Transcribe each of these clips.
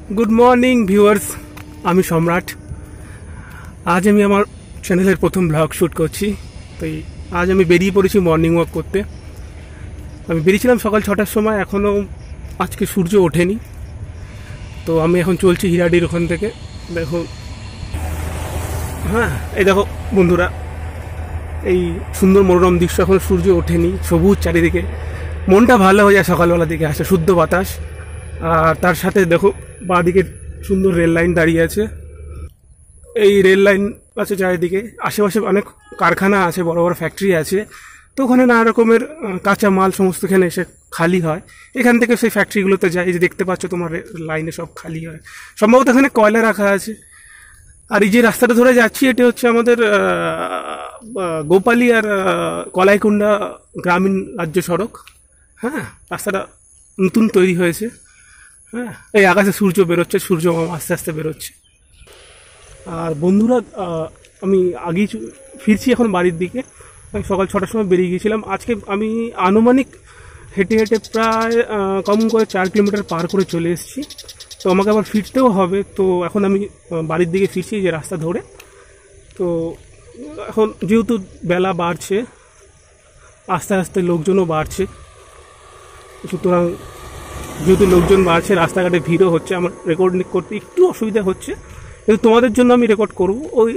Good morning viewers, আমি সম্রাট। আজ আমি আমার চ্যানেলের প্রথম ব্লগ শ্যুট করছি। তাই আজ আমি বেরিয়ে পড়েছি মর্নিং ওয়াক করতে। আমি বেরিয়েছিলাম সকাল 6টার সময়, এখনও আজকে সূর্য ওঠেনি। তো আমি এখন চলছি হিরাডির ওখান থেকে। দেখো, হ্যাঁ এই দেখো বন্ধুরা, এই সুন্দর মনোরম দৃশ্য, এখন সূর্য ওঠেনি, সবুজ চারিদিকে, মনটা ভালো হয়ে যায় সকালবেলা দিকে আসে, শুদ্ধ বাতাস। আর তার সাথে দেখো বাঁদিকে সুন্দর রেল লাইন দাঁড়িয়ে আছে। এই রেল লাইন আছে চারিদিকে, আশেপাশে অনেক কারখানা আছে, বড় বড় ফ্যাক্টরি আছে। তো ওখানে নানা রকমের কাঁচা মাল সমস্ত এখানে এসে খালি হয়। এখান থেকে সেই ফ্যাক্টরিগুলোতে যায়, এই যে দেখতে পাচ্ছ তোমার লাইনে সব খালি হয়। সম্ভবত এখানে কয়লা রাখা আছে। আর এই যে রাস্তাটা ধরে যাচ্ছি, এটি হচ্ছে আমাদের গোপালী আর কলাইকুণ্ডা গ্রামীণ রাজ্য সড়ক। হ্যাঁ, রাস্তাটা নতুন তৈরি হয়েছে। হ্যাঁ, এই আকাশে সূর্য বেরোচ্ছে, সূর্য আস্তে আস্তে বেরোচ্ছে। আর বন্ধুরা, আমি আগেই ফিরছি এখন বাড়ির দিকে। আমি সকাল 6টার সময় বেরিয়ে গিয়েছিলাম। আজকে আমি আনুমানিক হেঁটে হেঁটে প্রায় কম করে 4 কিলোমিটার পার করে চলে এসেছি। তো আমাকে আবার ফিরতেও হবে। তো এখন আমি বাড়ির দিকে ফিরছি যে রাস্তা ধরে। তো এখন যেহেতু বেলা বাড়ছে, আস্তে আস্তে লোকজনও বাড়ছে, সুতরাং যেহেতু লোকজন বাড়ছে, রাস্তাঘাটে ভিড়ও হচ্ছে, আমার রেকর্ড করতে একটু অসুবিধা হচ্ছে, কিন্তু তোমাদের জন্য আমি রেকর্ড করব। ওই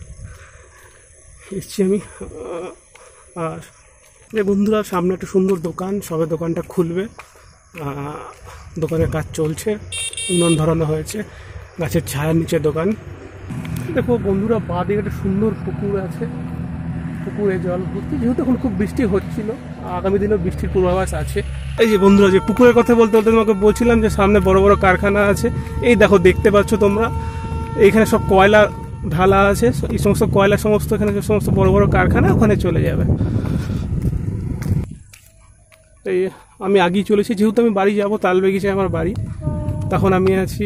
এসছি আমি। আর যে বন্ধুরা, সামনে একটা সুন্দর দোকান, সবে দোকানটা খুলবে। দোকানের কাজ চলছে, উনুন ধরানো হয়েছে, গাছের ছায়ার নিচে দোকান। দেখো বন্ধুরা, বাঁদিকে একটা সুন্দর পুকুর আছে, পুকুরে জল ভর্তি। যেহেতু এখন খুব বৃষ্টি হচ্ছিল, আগামী দিনেও বৃষ্টির পূর্বাভাস আছে। এই যে বন্ধুরা, যে পুকুরের কথা বলতে বলতে তোমাকে বলছিলাম যে সামনে বড় বড় কারখানা আছে। এই দেখো, দেখতে পাচ্ছ তোমরা, এইখানে সব কয়লা ঢালা আছে। এই সমস্ত কয়লা সমস্ত এখানে যে সমস্ত বড় বড় কারখানা, ওখানে চলে যাবে। এই আমি আগেই চলেছি, যেহেতু আমি বাড়ি যাব, তালবেগিছে আমার বাড়ি। তখন আমি আছি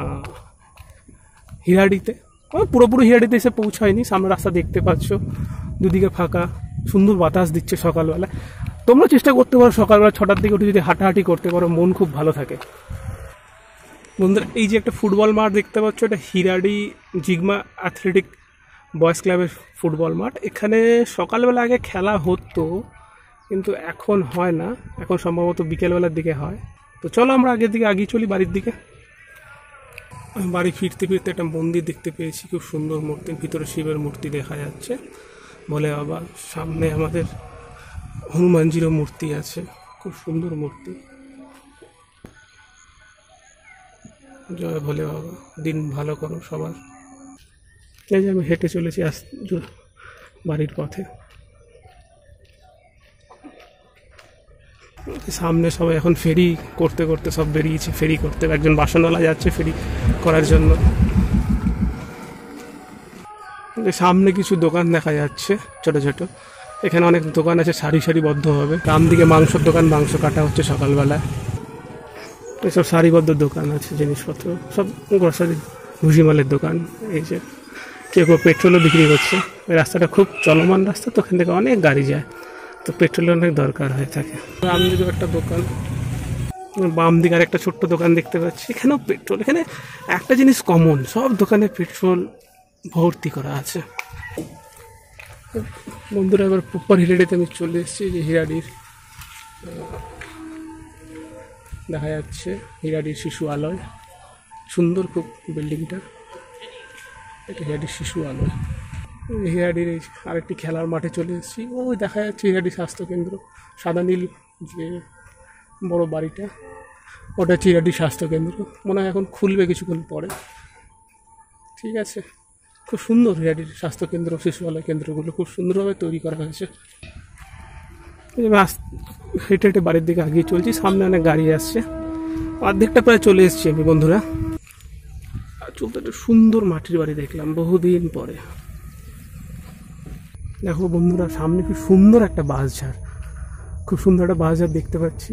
হিরাডিতে। পুরোপুরি হিরাডিতে এসে পৌঁছায়নি। সামনে রাস্তা দেখতে পাচ্ছ, দুদিকে ফাঁকা, সুন্দর বাতাস দিচ্ছে সকালবেলা। তোমরা চেষ্টা করতে পারো সকালবেলা 6টার দিকে উঠে যদি হাঁটাহাঁটি করতে পারো, মন খুব ভালো থাকে। বন্ধুরা, এই যে একটা ফুটবল মাঠ দেখতে পাচ্ছ, এটা হিরাডি জিগমা অ্যাথলেটিক বয়েজ ক্লাবের ফুটবল মাঠ। এখানে সকালবেলা আগে খেলা হতো, কিন্তু এখন হয় না, এখন সম্ভবত বিকেলবেলার দিকে হয়। তো চলো আমরা আগের দিকে আগিয়ে চলি বাড়ির দিকে। বাড়ি ফিরতে ফিরতে একটা মন্দির দেখতে পেয়েছি, খুব সুন্দর মূর্তি, ভিতরে শিবের মূর্তি দেখা যাচ্ছে। বলে বাবা, সামনে আমাদের হনুমানজিরও মূর্তি আছে, খুব সুন্দর মূর্তি। জয় ভোলে বাবা, দিন ভালো করো সবার। এই যে আমি হেঁটে চলেছি বাড়ির পথে। সামনে সবাই এখন ফেরি করতে করতে সব বেরিয়েছে, ফেরি করতে। একজন বাসনওয়ালা যাচ্ছে ফেরি করার জন্য। সামনে কিছু দোকান দেখা যাচ্ছে ছোট ছোট। এখানে অনেক দোকান আছে সারি সারিবদ্ধ হবে। ডান দিকে মাংসের দোকান, মাংস কাটা হচ্ছে সকালবেলা। এসব সারিবদ্ধ দোকান আছে, জিনিসপত্র সব গ্রসারি, ভুসিমালের দোকান। এই যে কেউ কেউ পেট্রোলও বিক্রি করছে। এই রাস্তাটা খুব চলমান রাস্তা, তো ওখান থেকে অনেক গাড়ি যায়, তো পেট্রোলের অনেক দরকার হয়ে থাকে। আমি যদি একটা দোকান, বাম দিকে আর একটা ছোট্ট দোকান দেখতে পাচ্ছি, এখানেও পেট্রোল। এখানে একটা জিনিস কমন, সব দোকানে পেট্রোল ভর্তি করা আছে। বন্ধুরা, এবার প্রপার হিরাডিতে আমি চলে এসেছি। যে হিরাডির দেখা যাচ্ছে, হিরাডির শিশু আলয়, সুন্দর খুব বিল্ডিংটা। এটা হিরাডির শিশু আলয়। হিরাডির এই আরেকটি খেলার মাঠে চলে এসেছি। ওই দেখা যাচ্ছে হিরাডি স্বাস্থ্যকেন্দ্র, সাদা নীল যে বড় বাড়িটা, ওটা হচ্ছে হিরাডি স্বাস্থ্যকেন্দ্র। মনে হয় এখন খুলবে কিছুক্ষণ পরে। ঠিক আছে, খুব সুন্দর হিরাডির স্বাস্থ্যকেন্দ্র, শিশুআলয় কেন্দ্রগুলো খুব সুন্দরভাবে তৈরি করা হয়েছে। হেঁটে হেঁটে বাড়ির দিকে আগিয়ে চলছি। সামনে অনেক গাড়ি আসছে, অর্ধেকটা প্রায় চলে এসেছি আমি বন্ধুরা। আর চলতে একটা সুন্দর মাটির বাড়ি দেখলাম বহুদিন পরে। দেখো বন্ধুরা, সামনে খুব সুন্দর একটা বাঁশঝাড়, খুব সুন্দর একটা বাঁশঝাড় দেখতে পাচ্ছি।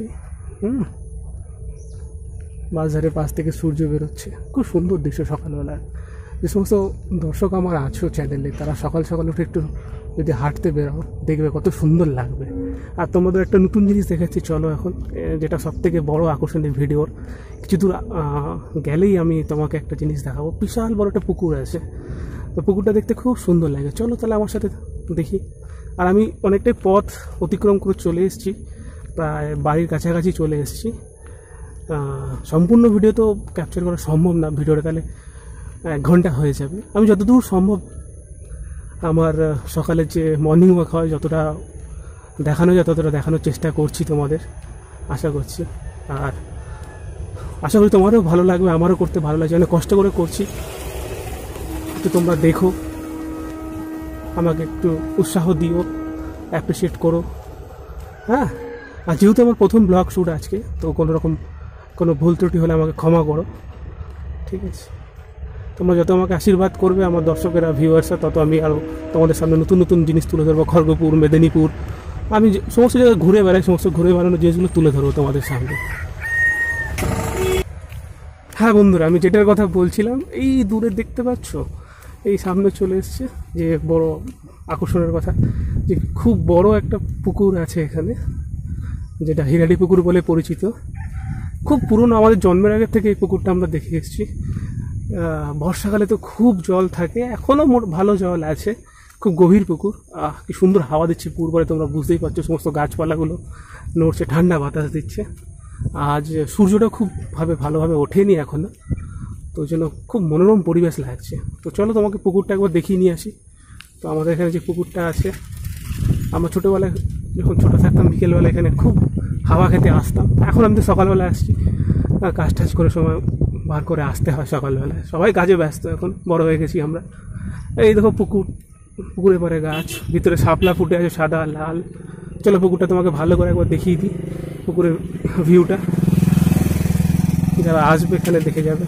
বাঁশঝাড়ের পাশ থেকে সূর্য বেরোচ্ছে, খুব সুন্দর দৃশ্য সকালবেলা। যে সমস্ত দর্শক আমার আছো চ্যানেলে, তারা সকাল সকাল উঠে একটু যদি হাঁটতে বেরো, দেখবে কত সুন্দর লাগবে। আর তোমাদের একটা নতুন জিনিস দেখাচ্ছি, চলো এখন, যেটা সব থেকে বড় আকর্ষণীয় ভিডিওর। কিছু দূর গেলেই আমি তোমাকে একটা জিনিস দেখাবো। বিশাল বড় একটা পুকুর আছে, তো পুকুরটা দেখতে খুব সুন্দর লাগে। চলো তাহলে আমার সাথে দেখি। আর আমি অনেকটাই পথ অতিক্রম করে চলে এসেছি, প্রায় বাড়ির কাছাকাছি চলে এসেছি। সম্পূর্ণ ভিডিও তো ক্যাপচার করা সম্ভব না, ভিডিওটা তাহলে 1 ঘন্টা হয়ে যাবে। আমি যতদূর সম্ভব আমার সকালের যে মর্নিং ওয়াক হয়, যতটা দেখানো যায় ততটা দেখানোর চেষ্টা করছি তোমাদের, আশা করছি। আর আশা করি তোমারও ভালো লাগবে, আমারও করতে ভালো লাগছে, অনেক কষ্ট করে করছি। একটু তোমরা দেখো, আমাকে একটু উৎসাহ দিও, অ্যাপ্রিসিয়েট করো। হ্যাঁ, আর যেহেতু আমার প্রথম ব্লগ শ্যুট আজকে, তো কোনো ভুল ত্রুটি হলে আমাকে ক্ষমা করো, ঠিক আছে? তোমরা যত আমাকে আশীর্বাদ করবে, আমার দর্শকেরা, ভিউয়ার্সরা, তত আমি আরও তোমাদের সামনে নতুন নতুন জিনিস তুলে ধরবো। খড়গপুর, মেদিনীপুর, আমি সমস্ত জায়গায় ঘুরে বেড়াই, সমস্ত ঘুরে বেড়ানো জিনিসগুলো তুলে ধরবো তোমাদের সামনে। হ্যাঁ বন্ধুরা, আমি যেটার কথা বলছিলাম, এই দূরে দেখতে পাচ্ছ, এই সামনে চলে এসছে যে বড় আকর্ষণের কথা, যে খুব বড় একটা পুকুর আছে এখানে, যেটা হিরাডি পুকুর বলে পরিচিত। খুব পুরনো, আমাদের জন্মের আগের থেকে এই পুকুরটা আমরা দেখে এসেছি। বর্ষাকালে তো খুব জল থাকে, এখনও ভালো জল আছে, খুব গভীর পুকুর। কি সুন্দর হাওয়া দিচ্ছে পুকুর পরে, তোমরা বুঝতেই পারছো, সমস্ত গাছপালাগুলো নড়ছে, ঠান্ডা বাতাস দিচ্ছে। আজ সূর্যটা খুব ভালোভাবে ওঠেনি এখনও, তো ওই জন্য খুব মনোরম পরিবেশ লাগছে। তো চলো তোমাকে পুকুরটা একবার দেখিয়ে নিয়ে আসি। তো আমাদের এখানে যে পুকুরটা আছে, আমরা ছোটোবেলায় যখন ছোটো থাকতাম, বিকেলবেলা এখানে খুব হাওয়া খেতে আসতাম। এখন আমি তো সকালবেলা আসছি, কাজ টাজ করে সময় বার করে আসতে হয় সকালবেলায়, সবাই কাজে ব্যস্ত, এখন বড় হয়ে গেছি আমরা। এই দেখো পুকুরের পরে গাছ, ভিতরে শাপলা ফুটে আছে সাদা লাল। চলো পুকুরটা তোমাকে ভালো করে একবার দেখিয়ে দিই, পুকুরের ভিউটা, যারা আসবে এখানে দেখে যাবে।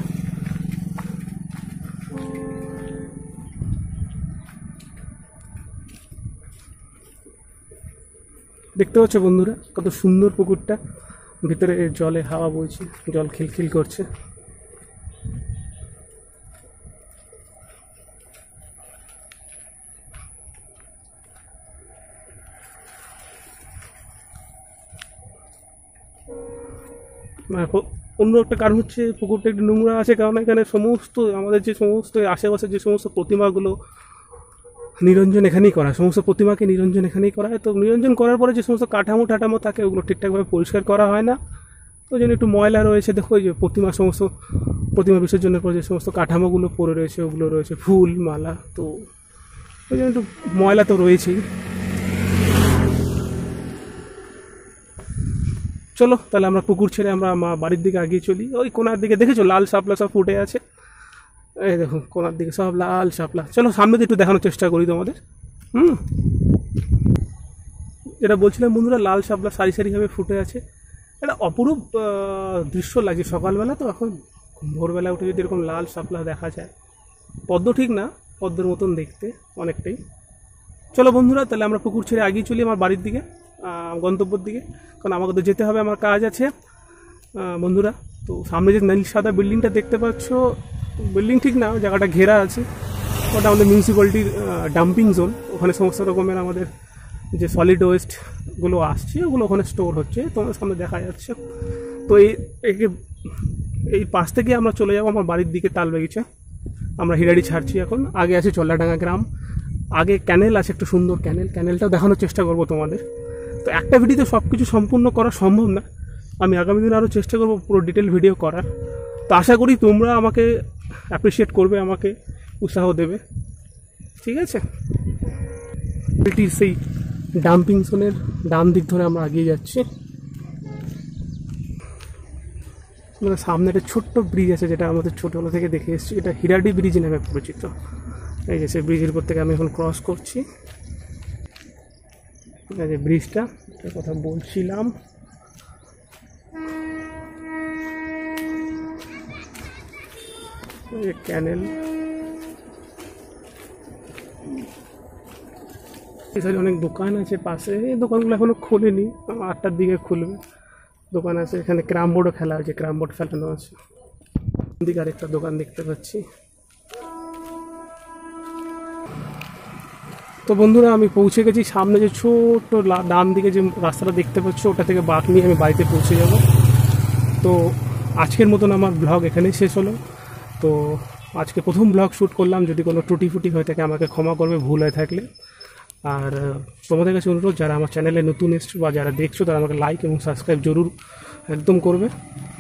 দেখতে পাচ্ছ বন্ধুরা, কত সুন্দর পুকুরটা, ভিতরে জলে হাওয়া বইছে, জল খিলখিল করছে। অন্য একটা কারণ হচ্ছে, পুকুরটা একটু নোংরা আছে, কারণ এখানে আমাদের যে সমস্ত আশেপাশে যে সমস্ত প্রতিমাগুলো নিরঞ্জন এখানেই করা, সমস্ত প্রতিমাকে নিরঞ্জন এখানেই করা হয়। তো নিরঞ্জন করার পরে যে সমস্ত কাঠামো থাকে, ওগুলো ঠিকঠাকভাবে পরিষ্কার করা হয় না, ওই জন্য একটু ময়লা রয়েছে। দেখো এই যে সমস্ত প্রতিমা বিসর্জনের পর যে সমস্ত কাঠামোগুলো পড়ে রয়েছে, ওগুলো রয়েছে ফুল মালা, তো ওই জন্য একটু ময়লা তো রয়েছেই। চলো তাহলে আমরা পুকুর ছেড়ে আমরা বাড়ির দিকে এগিয়ে চলি। ওই কোনার দিকে দেখেছো লাল শাপলা সব ফুটে আছে, এই দেখো কোনার দিকে সব লাল শাপলা। চলো সামনে দিয়ে একটু দেখানোর চেষ্টা করি তোমাদের। যেটা বলছিলাম বন্ধুরা, লাল শাপলা সারি সারিভাবে ফুটে আছে, একটা অপরূপ দৃশ্য লাগছে সকালবেলা। তো এখন ভোরবেলা উঠে যদি এরকম লাল শাপলা দেখা যায়, পদ্ম ঠিক না, পদ্মের মতন দেখতে অনেকটাই। চলো বন্ধুরা, তাহলে আমরা পুকুর ছেড়ে এগিয়ে চলি আমার বাড়ির দিকে, গন্তব্যের দিকে, কারণ আমাকে তো যেতে হবে, আমার কাজ আছে বন্ধুরা। তো সামনে যে নীল সাদা বিল্ডিংটা দেখতে পাচ্ছ, বিল্ডিং ঠিক না, জায়গাটা ঘেরা আছে, ওটা আমাদের মিউনিসিপ্যালিটির ডাম্পিং জোন। ওখানে সমস্ত রকমের আমাদের যে সলিড ওয়েস্টগুলো আসছে, ওগুলো ওখানে স্টোর হচ্ছে, তোমার সামনে দেখা যাচ্ছে। তো এই পাশ থেকে আমরা চলে যাবো আমার বাড়ির দিকে, তালবাগিচা। আমরা হিরাডি ছাড়ছি এখন, আগে আছে চল্লাডাঙ্গা গ্রাম, আগে ক্যানেল আছে, একটা সুন্দর ক্যানেলটাও দেখানোর চেষ্টা করবো তোমাদের। তো একটা ভিডিওতে সব কিছু সম্পূর্ণ করা সম্ভব না, আমি আগামী দিনে আরও চেষ্টা করবো পুরো ডিটেল ভিডিও করার। তো আশা করি তোমরা আমাকে অ্যাপ্রিসিয়েট করবে, আমাকে উৎসাহ দেবে, ঠিক আছে? সেই ডাম্পিং জোনের ডান দিক ধরে আমরা এগিয়ে যাচ্ছি। মানে সামনে একটা ছোট্ট ব্রিজ আছে, যেটা আমাদের ছোটোবেলা থেকে দেখে এসেছি, এটা হিরাডি ব্রিজ নামে পরিচিত। এই যে সেই ব্রিজের উপর থেকে আমি এখন ক্রস করছি, এই যে ব্রিজটা, এটার কথা বলছিলাম। ক্যানেল, এছাড়া অনেক দোকান আছে পাশে, এই দোকানগুলো এখনো খোলেনি, 8টার দিকে খুলবে। দোকান আছে এখানে, ক্যারাম বোর্ডও খেলা হয়েছে, ক্যারাম বোর্ড ফেলানো আছে। দিকে আরেকটা দোকান দেখতে পাচ্ছি। তো বন্ধুরা আমি পৌঁছে গেছি, সামনে যে ছোট্ট ডান দিকে যে রাস্তাটা দেখতে পাচ্ছ ওটা থেকে বাঁক নিয়ে আমি বাড়িতে পৌঁছে যাব। তো আজকের মতন আমার ব্লগ এখানেই শেষ হলো। তো আজকে প্রথম ব্লগ শ্যুট করলাম, যদি কোনো ত্রুটি ফুটি হয়ে থাকে আমাকে ক্ষমা করবে ভুল হয়ে থাকলে। আর তোমাদের কাছে অনুরোধ, যারা আমার চ্যানেলে নতুন এসছো বা যারা দেখছো তারা আমাকে লাইক এবং সাবস্ক্রাইব জরুর একদম করবে।